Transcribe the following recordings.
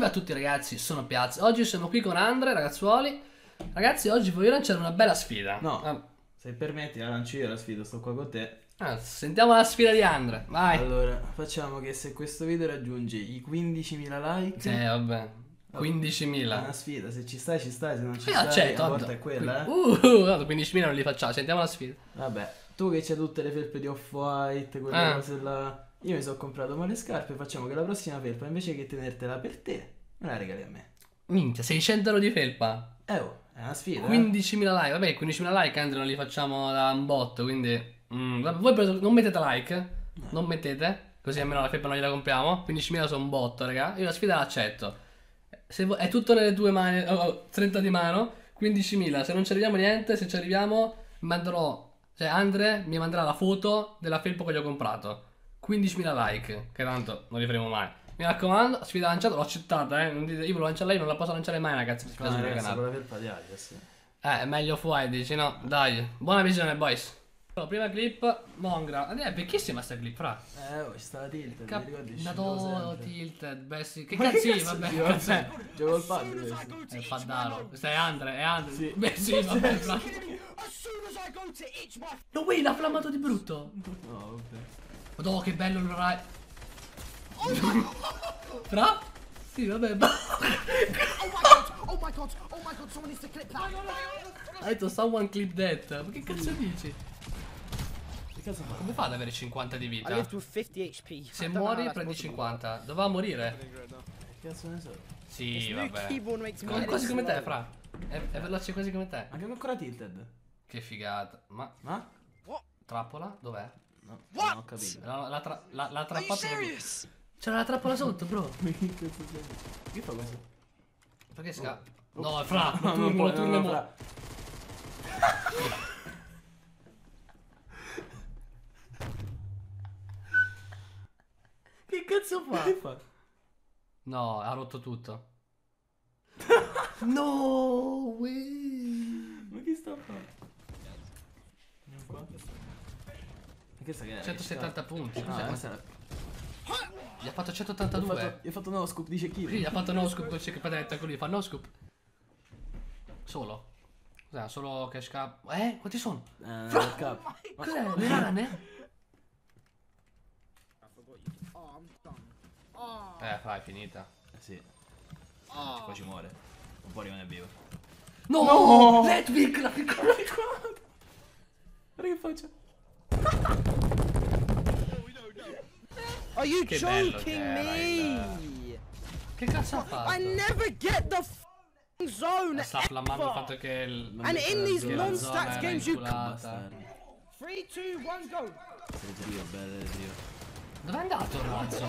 Buongiorno a tutti ragazzi, sono Piazza. Oggi sono qui con Andre, ragazzuoli. Ragazzi, oggi voglio lanciare una bella sfida. No, se permetti la lancio io la sfida, sto qua con te. Sentiamo la sfida di Andre, vai. Allora, facciamo che se questo video raggiunge i 15.000 like, Vabbè, 15.000. è una sfida, se ci stai, se non ci Io stai, accetto, la porta è quella, guarda, 15.000 non li facciamo, sentiamo la sfida. Vabbè, tu che c'hai tutte le felpe di Off-White, quelle cose là. Io mi sono comprato ma le scarpe, facciamo che la prossima felpa, invece che tenertela per te, me la regali a me. Minchia, 600 euro di felpa. È una sfida. 15.000 like, vabbè, 15.000 like Andre non li facciamo da un botto, quindi... vabbè, voi non mettete like, non mettete, così almeno la felpa non gliela compriamo. 15.000 sono un botto, raga, io la sfida l'accetto. È tutto nelle tue mani, 30 di mano, 15.000, se non ci arriviamo niente, se ci arriviamo manderò, cioè Andre mi manderà la foto della felpa che gli ho comprato. 15.000 like, che tanto non li faremo mai. Mi raccomando, sfida lanciata, l'ho accettata, non dite, io volevo lanciare lei, non la posso lanciare mai, ragazzi. Mi spiace per il canale. Con la felpa di Adidas. È meglio fuori, dici no? Dai, buona visione, boys. Allora, prima clip, Mongra. È bellissima sta clip, fra. Ci sta la Tilted, mi ricordi? Dato Tilted, beh sì. Che cazzo, sì, vabbè. Gioco il pad questo. È Paddaro. Questo è Andre, Sì. Beh sì, vabbè, fra. No way, l'ha flammato di brutto. No, vabbè. Madonna, che bello il Rai. Fra? Sì, vabbè. Oh my god, someone needs to clip that. Ha detto someone clip that. Ma che cazzo dici? Che cazzo fa? Come fa ad avere 50 di I vita? lived with 50 HP. Se muori prendi 50. Doveva morire? Che cazzo ne so? Sì, New vabbè. keyboard makes me Quasi come te, fra. È veloce quasi come te. Ma che ancora Tilted? Che figata. Ma Ma? trappola? Dov'è? No, non ho capito. La trappata. C'era la trappola sotto, bro. Che cazzo c'è? Che fa questo? Perché scappa? No, fra. No, Lo turno mo. fra. Che cazzo fa? Che fa? No, ha rotto tutto. No way. Ma che sta a fare? Andiamo qua. Ma che sta che è? 170 punti. No, Cos'è? questa era... Gli ha fatto 182. Gli ho fatto no scoop, dice chi? Sì, gli ha fatto no scoop con check padetta, ecco lì, fa no scoop. Solo? Cos'è? Solo cash cap? Quanti sono? Il cap. Cos'è? Le rane? Fra, è finita. Sì. Poi ci muore. Non può rimanere vivo. No! Letwick, la piccola. Guarda che faccia. Are you Che bello joking che era me? Che cazzo ha fatto? I never get the f***ing zone Sta flammando il ever. fatto che il... And in these che la zona non-stats era games you... inculata. 3, 2, 1, go. Zio, bello zio. Dove è andato il razzo?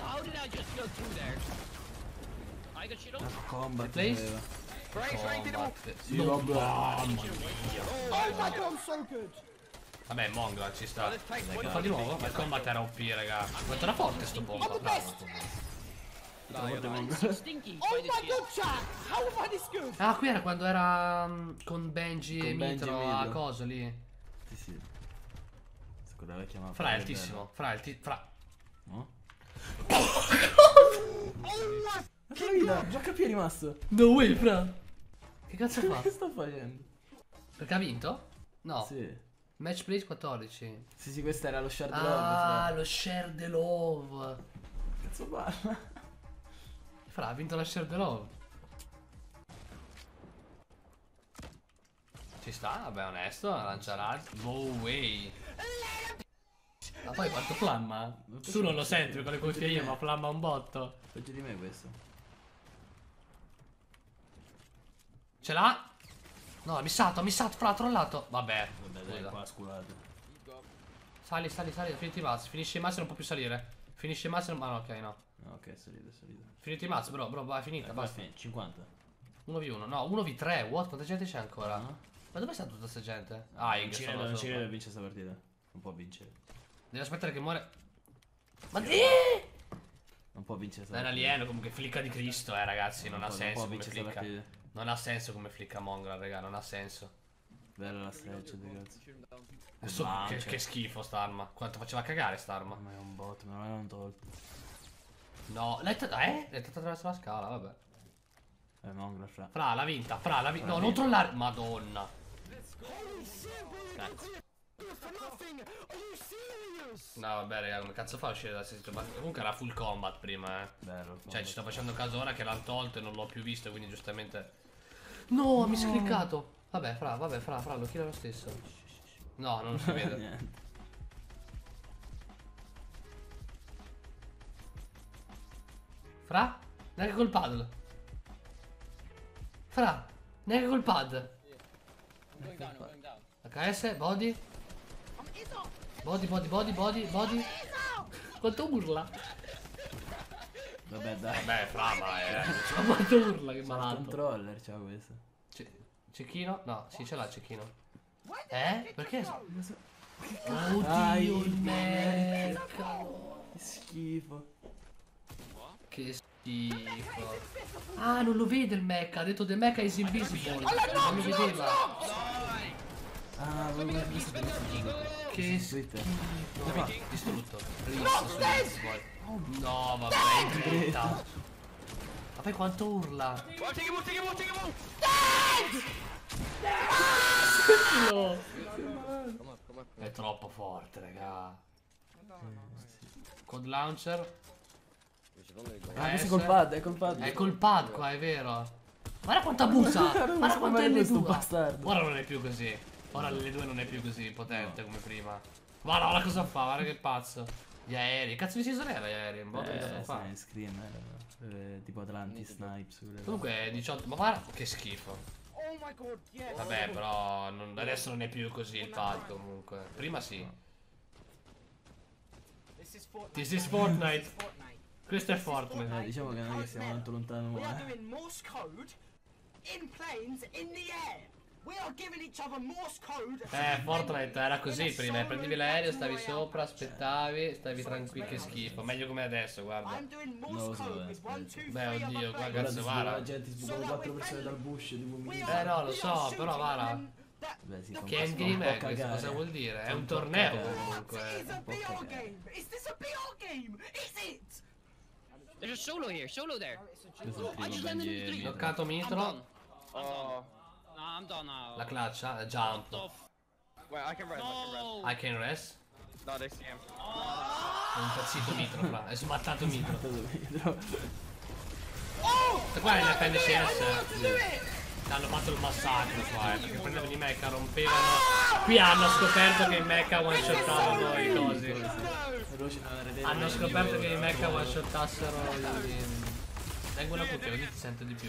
Combat. Place? Combat. Sì, No, vabbè. Oh my god, so good. Vabbè, Mongo ci sta. Lo fa di nuovo? Ma il combat era OP, raga. Quanto era forte sto bomba? Bravo. Oh my god, chat. How am I this good? Ah, qui era quando era con Benji Con e Benji Mitro e a Mitro. coso lì. Sì, sì. Quella vecchia mappa. Fra è altissimo. Fra. No? Oh my... Ma che vita? Già capi è rimasto. No way, fra. Che cazzo fa? Che sta facendo? Perché ha vinto? No. Sì. Match place 14. Sì, questo era lo shard love. Ah, lo share the love. Cazzo parla? Fra, ha vinto la share the love. Ci sta, vabbè, onesto, lanciarà. No way. Ma poi quanto flamma? Tu non lo senti con le cuffie io, ma flamma un botto. Peggio di me questo. Ce l'ha? No, ha missato, fra, ha trollato. Vabbè, Vabbè, dai, scusa. qua sculato. Sali, finiti i mazzi. Finisce i mazzi, non può più salire. Finisce i mazzi, non... Ah no, ok, no. No, ok, è salito, è salito. Finiti i mazzi, bro, vai, finita, basta. 50. 1v1, no, 1v3, what? Quanta gente c'è ancora? No. Ma dove sta tutta questa gente? Ah, Non ci credo, non ci credo a vincere sta partita. Non può vincere. Devi aspettare che muore. Ma Non può vincere sta è un partita. alieno, comunque flicca di Cristo, ragazzi, non ha Non senso può come vincere sta flicca. partita. Non ha senso come flicca Mongra, raga, non ha senso. Bella la stretch di cazzo. Che schifo sta arma. Quanto faceva cagare sta arma. Ma è un bot, me l'hanno tolto. No, l'hai attraverso la scala, vabbè. Mongola fra. Fra, l'ha vinta, No, non trollare. Madonna. Cazzo. No, vabbè, raga, come cazzo fa a uscire dalla situazione? Ma comunque era full combat prima, Bello. Cioè, ci sto facendo caso ora che l'hanno tolto e non l'ho più visto, quindi giustamente. No, mi si è cliccato. Vabbè, fra, lo kill lo stesso. No, non si vede. Niente. Fra? Neanche col pad. Fra? Neanche col pad. I'm going down. HS, body. Body. Quanto urla? Vabbè, dai. Beh, fra, ma è. Quanto urla, che malato. Controller c'ha questo. Cecchino? No, sì, ce l'ha cecchino. Perché? Dai, Oddio, il mecca. Che schifo. Che schifo. Ah, non lo vede il mecca. Ha detto the mecca is invisible. Non lo vedeva. Ah, vabbè, questo è Che Twitter. schifo. Distrutto. No, vabbè, in dritta. Ma poi quanto urla. No. È troppo forte, raga. Code launcher. Ah, questo è col pad, è col pad. È col pad qua, è vero. Guarda quanta busa. Guarda quanto è questo L2. bastardo. Ora non è più così. Ora l'L2 non è più così potente come prima. Guarda cosa fa, guarda che pazzo. Gli aerei, cazzo di season era gli aerei? Un botto che cosa fa. Scream, tipo Atlantis, Snipes. Comunque 18, ma guarda che schifo. Oh my god, yes. Vabbè, però adesso non è più così il pad comunque. Prima sì. This is Fortnite. This is Fortnite. Questo è Fortnite. Diciamo che non è che siamo tanto lontano. We are doing Morse code in planes in the air. We are giving each other Morse code. Fortnite era così prima. Prendevi l'aereo, stavi sopra, aspettavi, stavi tranquillo. Che schifo. Meglio come adesso, guarda. I'm doing Non lo Morse so, code with 1, 2, 3 Beh, oddio, other qua planes. cazzo vara. La gente sbucano 4 persone dal bush tipo We un are- no, lo we so, are però shooting vara. and that- Beh, sì, Che endgame è questo? Cosa vuol dire? È un torneo comunque. It's a BR game. Is this a BR game? Is it? There's a solo here, solo there. Questo è I il just primo landed in bandiere. 3. Toccato I'm Mitro. done. No, I'm done now. La claccia, jump. Wait, I can run. No. I can rest. No, they see him. È impazzito Mitro, fra. È smattato Mitro. Dietro. E qua nella FNCS hanno fatto il massacro qua, perché prendevano i mecha, rompevano. Qui hanno scoperto che i mecha one shottavano i cosi. Hanno scoperto che i mecha one shottassero i. Vengono tutti, così ti sento di più.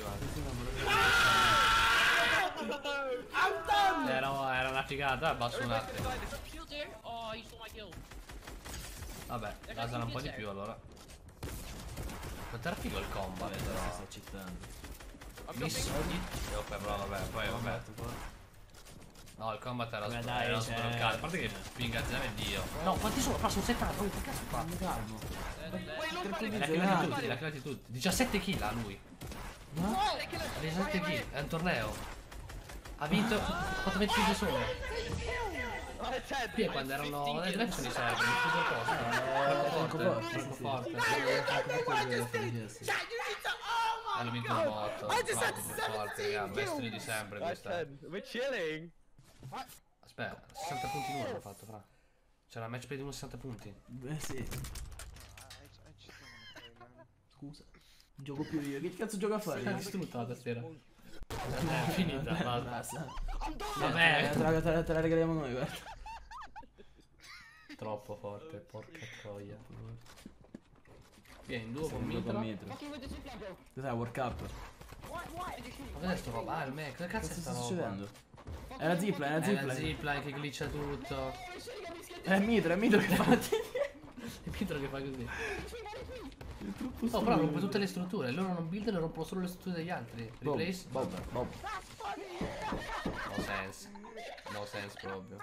Era una figata, abbasso un attimo. There's a shield there. Oh, you stole my kill. Vabbè, lasciala un po' di più allora. Quanto era figo il combat Vabbè, però. però sto accettando. Missili. Però vabbè, poi vabbè. No, il combat era Vabbè, dai, era cioè- sbloccato. A parte che pingazzava è Dio. No, quanti sono? Però sono 70. Che cazzo fa? Calmo. La cagati tutti. 17 kill a lui. Ha 17 kill. È un torneo. Ha vinto. Ha fatto 25 solo. Qui è quando erano. Le elezioni servono. Troppo forte. Troppo forte. Hanno vinto un botto. Troppo forte, raga. Bestri di sempre questa. We're chilling. Aspetta, 60 punti in uno hanno fatto, fra. C'era match play di 60 punti. Beh, sì. Scusa. Gioco più io. Che cazzo gioco a fare? Hai distrutto la tastiera. È finita, basta. Basta. Vabbè. Te la regaliamo noi, guarda. Troppo forte, porca troia. Vieni in duo con Con Mitra. Mitro. Cos'è? World Cup? Ma cos'è sto roba? Ah, il mech, che cazzo è Cosa sta sta roba? succedendo? È la zipline, è la È la zipline. zipline che glitcha tutto. È Mitro che fa. È Mitra che fa così. Oh, però rompe tutte le strutture. Loro non buildano, rompono solo le strutture degli altri. Replace? Bob. No sense. No sense proprio.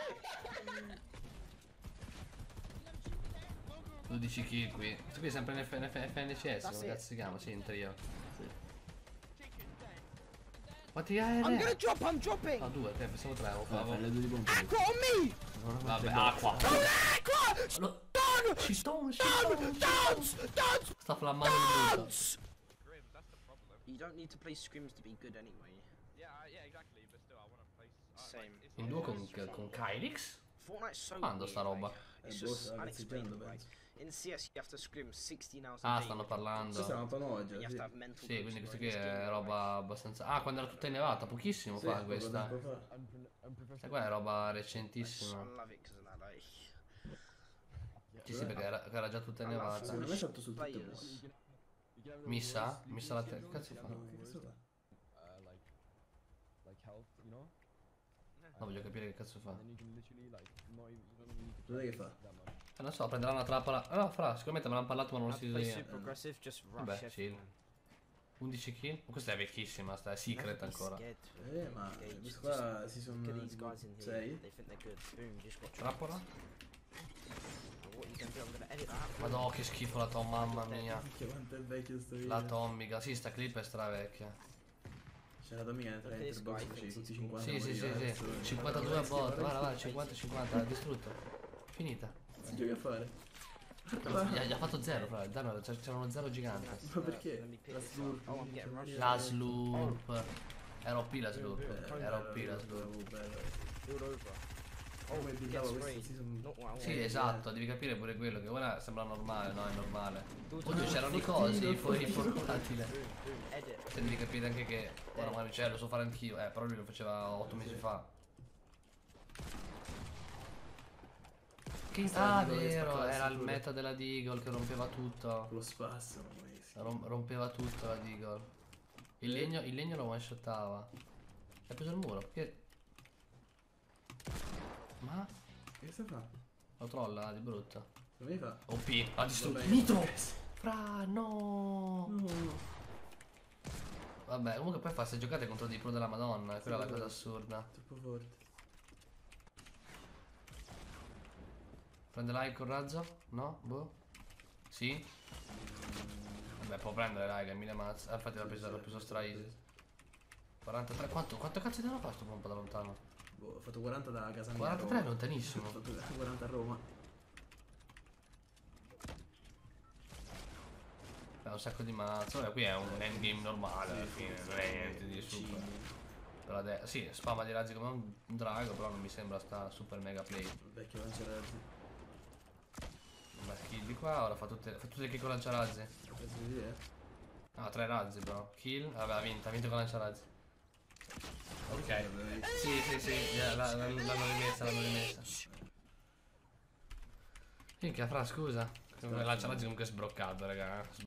12 kill qui. Questo qui è sempre in FNCS, come cazzo si chiama? Sì, in trio. Quanti aerei? I'm gonna drop. I'm dropping. No, 2, pensavo 3. Fai le due di pompa. Aqua on me. Vabbè, acqua. Aqua. Lo- Sta flammando il brutto. Scrims, that's the problem. You don't need to play scrims to be good anyway. Yeah, exactly. But still, I want to play. Same. In duo con Kylix? Fortnite's so Quando weird, sta roba? like, it's boh, just sta unexplainable. ragazzi, Like, in CS you have to scrim 16 hours a Ah, day. stanno Questa è parlando. una mappa nuova già, You have sì. to have mental Sì, breaks quindi to questo go qui in this è game, roba abbastanza... Ah, quando era tutta innevata, pochissimo Sì, fa poco questa. tempo fa. E qua è roba like, I recentissima. love it because of that. Like, Sì, sì, perché era già tutta innevata. Secondo me è fatto sul tutto players. Missa? Missa la te... Che cazzo fa? No, che cazzo fa? No, voglio capire che cazzo fa. Dov'è che fa? Non so, prenderà una trappola. No, fra, sicuramente me l'hanno parlato ma non lo I si play io. super aggressive, just rush Vabbè, everything. chill. 11 kill? Questa è vecchissima, sta è secret Never be ancora. scared. Ma Engage. questo qua si Look at these sono guys in here. 6. They think they're good. Boom, just got Trappola? What you can do? I'm gonna edit that. Madò, che schifo la Tom, mamma mia. Che quanto è vecchio sto video. La Tommica, sì, sta clip è stravecchia. C'era la Tommica tra Perché Enter Box Sky facevi tutti pensi- 50 Sì, sì, sì, modi, sì. cazzo. 52 a bot, guarda, 50-50, l'ha distrutto. Finita. Si gioca a fare. Gli ha fatto 0, fra, il danno c'era uno 0 gigante. Ma perché? Let me pick La this slurp. up. Oh, I'm getting rushed. La slurp. Era OP la slurp. Era OP la slurp. Build over. Come Get buildava questo sprayed. season. Not what I Sì, want. esatto, devi capire pure quello, che ora sembra normale, no, è normale. Oddio, c'erano i cosi, fuori il portatile. Edit. Cioè, devi capire anche che ora magari cioè, lo so fare anch'io, però lui lo faceva 8 mesi fa. Ah, vero, era il meta della Deagle che rompeva tutto. Lo spasso, ma che schifo. Rompeva tutto la Deagle. Il legno lo one shottava. Hai preso il muro? Che... Ma? Che sta fa? Lo trolla di brutto. Come mi fa? OP, ha distrutto. Vabbè. Nitro! Fra, no! No. Vabbè, comunque poi fa se giocate contro dei pro della Madonna, quella è la cosa assurda. Troppo forte. Prende like col razzo? No? Boh? Sì? Vabbè, può prendere raga, 1000 mazz. Infatti l'ho preso stra easy. 43, quanto cazzo ti hanno fatto un po' da lontano? Boh, ho fatto 40 da casa mia. 43 a Roma. lontanissimo. Ho fatto 40 a Roma. È un sacco di mazzo. Vabbè, qui è un endgame normale alla fine, non è niente di super. Però sì, spamma di razzi come un drago, però non mi sembra sta super mega play. Vecchio lanciarazzi. Vabbè, kill di qua, ora fa tutte le kill con lanciarazzi. Pezzo di idea. Ah, 3 razzi però. Kill, vabbè, ha vinto con lanciarazzi. Ok. Sì, l'hanno rimessa. Minchia, fra, scusa. Lanciarazzi comunque è sbroccato, raga.